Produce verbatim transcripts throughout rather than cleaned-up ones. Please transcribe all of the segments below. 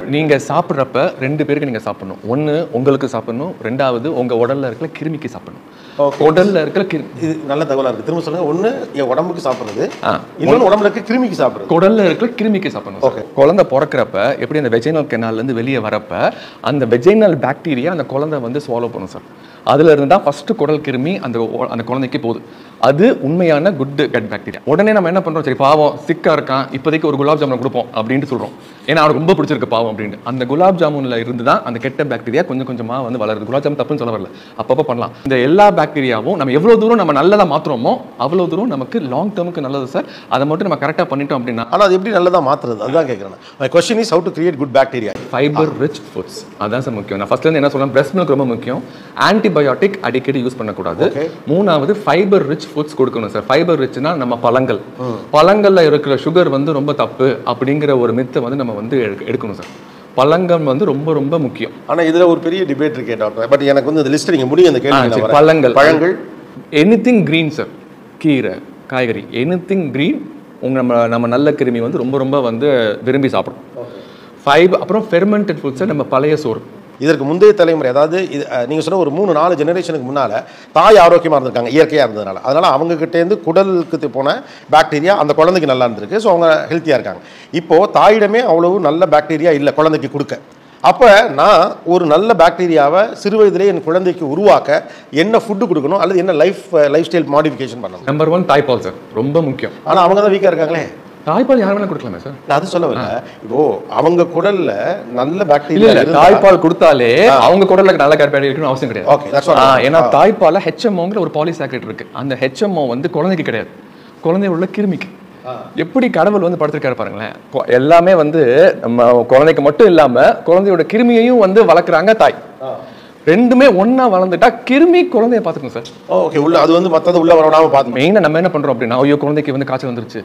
நீங்க சாப்பிட்றப்ப ரெண்டு பேருக்கு நீங்க சாப்பிடணும். ஒன்று உங்களுக்கு சாப்பிடணும், ரெண்டாவது உங்க உடல்ல இருக்கிற கிருமிக்கு சாப்பிடணும். உடல்ல இருக்கிற இது நல்ல தகவலா இருக்கு. திரும்ப சொல்லுங்க. ஒன்று என் உடம்புக்கு சாப்பிட்றது, இன்னொன்று உடம்புல இருக்க கிருமிக்கு சாப்பிட்றது. உடல்ல இருக்கிற கிருமிக்கு சாப்பிடணும். குழந்தை பிறக்கிறப்ப எப்படி அந்த வெஜைனல் கெனால்ல இருந்து வெளியே வரப்ப அந்த வெஜைனல் பாக்டீரியா அந்த குழந்தை வந்து ஸ்வாலோ பண்ணும் சார். அதுல இருந்து தான் ஃபர்ஸ்ட் குடல் கிருமி அந்த அந்த குழந்தைக்கு போகுது. அது உண்மையான குட் கட் பாக்டீரியா. உடனே நம்ம என்ன பண்றோம், சரி பாவம் சிக்கா இருக்கான், இப்போதைக்கு ஒரு குலாப் ஜாமுன் கொடுப்போம் அப்படின்ட்டு சொல்றோம். ஏன்னா அவனுக்கு ரொம்ப பிடிச்சிருக்கு பாவம் அப்படின்னு. அந்த குலாப் ஜாமுன்ல இருந்து தான் அந்த கெட்ட பாக்டீரியா கொஞ்சம் கொஞ்சமா வந்து வளருது. குலாப் ஜாமுன் தப்புன்னு சொல்ல வரல, அப்பப்போ பண்ணலாம். இந்த எல்லா பாக்டீரியாவும் நம்ம எவ்வளவு தூரம் நம்ம நல்லதா மாத்துறோமோ அவ்வளவு தூரம் நமக்கு லாங் டேர்முக்கு நல்லது சார். அதை மட்டும் நம்ம கரெக்டா பண்ணிட்டோம் அப்படின்னா. ஆனா அது எப்படி நல்லதா மாத்துறது, அதுதான் கேட்கறேன். My question is how to create good bacteria. Fibre rich foods அதான் சார் முக்கியம். நான் ஃபர்ஸ்ட்ல இருந்து என்ன சொல்றேன், பிரஸ்ட் மில்க் ரொம்ப முக்கியம். ஆன்டிபயோட்டிக் அடிக்கடி யூஸ் பண்ணக்கூடாது. மூணாவது ஃபைபர் ரிச் ஃபுட்ஸ் கொடுக்கணும் சார். ஃபைபர் ரிச்னா நம்ம பழங்கள், பழங்கள்ல இருக்கிற சுகர் வந்து ரொம்ப தப்பு அப்படிங்கிற ஒரு மித்தை வந்து நம்ம வந்து எடுக்கணும் சார். பழங்கள் வந்து ரொம்ப ரொம்ப முக்கியம். ஆனா இதுல ஒரு பெரிய டிபேட் இருக்கே டாக்டர். பட் எனக்கு வந்து இந்த லிஸ்ட் நீங்க முடியும் அந்த கேள்வி. பழங்கள் பழங்கள் எனிதிங் கிரீன் சார், கீரை காய்கறி எனிதிங் கிரீன் உங்க நம்ம நம்ம நல்ல கிருமி வந்து ரொம்ப ரொம்ப வந்து விரும்பி சாப்பிடும். ஃபைபர் அப்புறம் ஃபெர்மெண்டட் ஃபுட்ஸை நம்ம பழைய சோறு. இதற்கு முந்தைய தலைமுறை, அதாவது இது நீங்கள் சொன்ன ஒரு மூணு நாலு ஜெனரேஷனுக்கு முன்னால் தாய் ஆரோக்கியமாக இருந்திருக்காங்க இயற்கையாக இருந்ததுனால. அதனால் அவங்ககிட்டேருந்து குடலுக்கு போன பாக்டீரியா அந்த குழந்தைக்கு நல்லா இருந்திருக்கு. ஸோ அவங்க ஹெல்த்தியாக இருக்காங்க. இப்போது தாயிடமே அவ்வளவு நல்ல பாக்டீரியா இல்லை குழந்தைக்கு கொடுக்க. அப்போ நான் ஒரு நல்ல பாக்டீரியாவை சிறு வயதிலே என் குழந்தைக்கு உருவாக்க என்ன ஃபுட்டு கொடுக்கணும், அல்லது என்ன லைஃப் லைஃப் ஸ்டைல் மாடிஃபிகேஷன் பண்ணணும்? நம்பர் ஒன் தாய்ப்பால் சார், ரொம்ப முக்கியம். ஆனால் அவங்க தான் வீக்காக இருக்காங்களே. தாய்ப்பால் யார் வேணா கொடுக்கலாமே சார். நான் அது சொல்ல வரல. இப்போ அவங்க குடல்ல நல்ல பாக்டீரியா தாய்ப்பால் கொடுத்தாலே அவங்க குடல்ல நல்ல பாக்டீரியா இருக்கணும் அவசியம் கிடையாது. Okay, that's all. ஏன்னா தாய்ப்பால்ல ஹெச்எம்ஓங்கிற ஒரு பாலிசாக்கரைட் இருக்கு. அந்த ஹெச்எம்ஓ வந்து குழந்தைக்கு கிடையாது, குழந்தைய உள்ள கிருமிக்கு. எப்படி கடவுள் வந்து படுத்திருக்காரு பாருங்களேன். எல்லாமே வந்து நம்ம குழந்தைக்கு மட்டும் இல்லாம குழந்தையோட கிருமியையும் வந்து வளர்க்குறாங்க தாய். ரெண்டுமே ஒன்னா வளர்ந்துட்டா கிருமி குழந்தைய பாத்துக்கணும் சார். ஓகே, உள்ள அது வந்து மத்தது உள்ள வரவிடாம பாத்து. மெயினா நம்ம என்ன பண்றோம் அப்படின்னா, ஐயோ குழந்தைக்கு வந்து காய்ச்சல் வந்துருச்சு,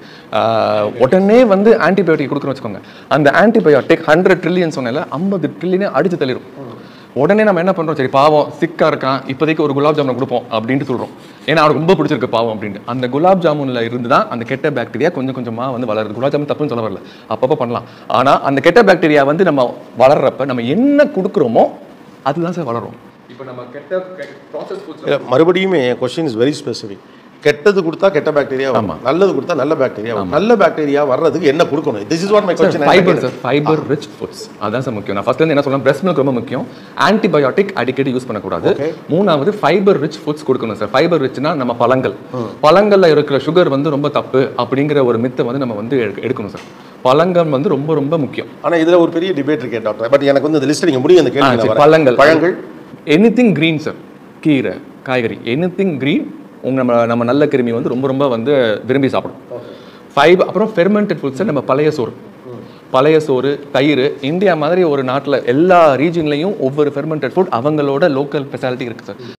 உடனே வந்து ஆன்டிபயோட்டிக் கொடுக்குறோம் வச்சுக்கோங்க. அந்த ஆன்டிபயோட்டிக் ஹண்ட்ரட் ட்ரில்லியன் சொன்னால ஐம்பது ட்ரில்லியனே அடிச்சு தள்ளிடும். உடனே நம்ம என்ன பண்றோம், சரி பாவம் சிக்கா இருக்கான், இப்போதைக்கு ஒரு குலாப் ஜாமுன் கொடுப்போம் அப்படின்ட்டு சொல்றோம். ஏன்னா அவனுக்கு ரொம்ப பிடிச்சிருக்கு பாவம் அப்படின்ட்டு. அந்த குலாப் ஜாமுன்ல இருந்து தான் அந்த கெட்ட பாக்டீரியா கொஞ்சம் கொஞ்சமா வந்து வளருது. குலாப் ஜாமுன் தப்புன்னு சொல்ல வரல, அப்பப்போ பண்ணலாம். ஆனா அந்த கெட்ட பாக்டீரியா வந்து நம்ம வளர்றப்ப நம்ம என்ன கொடுக்குறோமோ அதுதான் சார் வளரும். இப்போ நம்ம கெட்ட ப்ராசஸ் ஃபுட்ஸ் மறுபடியும் என் क्वेश्चन இஸ் வெரி ஸ்பெசிஃபிக். கெட்டது கொடுத்தா கெட்ட பாக்டீரியா வரும், நல்லது கொடுத்தா நல்ல பாக்டீரியா வரும். நல்ல பாக்டீரியா வர்றதுக்கு என்ன கொடுக்கணும்? This is what my question. Fibre sir, fibre rich foods அதான் சார் முக்கியம். நான் ஃபர்ஸ்ட்ல இருந்து என்ன சொல்றேன், பிரஸ்ட் மில்க் ரொம்ப முக்கியம். ஆன்டிபயோட்டிக் அடிக்கடி யூஸ் பண்ணக்கூடாது. மூணாவது ஃபைபர் ரிச் ஃபுட்ஸ் கொடுக்கணும் சார். ஃபைபர் ரிச்னா நம்ம பழங்கள், பழங்கள்ல இருக்கிற சுகர் வந்து ரொம்ப தப்பு அப்படிங்கிற ஒரு மித்தை வந்து நம்ம வந்து எடுக்கணும் சார். பழங்கள் வந்து ரொம்ப ரொம்ப முக்கியம். ஆனா இதுல ஒரு பெரிய டிபேட் இருக்கே டாக்டர். பட் எனக்கு வந்து இந்த லிஸ்ட் நீங்க முடியும் அந்த கேள்வி. பழங்கள் பழங்கள் எனிதிங் கிரீன் சார், கீரை காய்கறி எனிதிங் கிரீன் உங்க நம்ம நம்ம நல்ல கிருமி வந்து ரொம்ப ரொம்ப வந்து விரும்பி சாப்பிடும். ஃபைபர் அப்புறம் ஃபெர்மெண்டட் ஃபுட்ஸை நம்ம பழைய சோறு, பழைய சோறு தயிர். இந்தியா மாதிரி ஒரு நாட்டில் எல்லா ரீஜன்லையும் ஒவ்வொரு ஃபெர்மெண்டட் ஃபுட் அவங்களோட லோக்கல் ஸ்பெஷாலிட்டி இருக்குது சார்.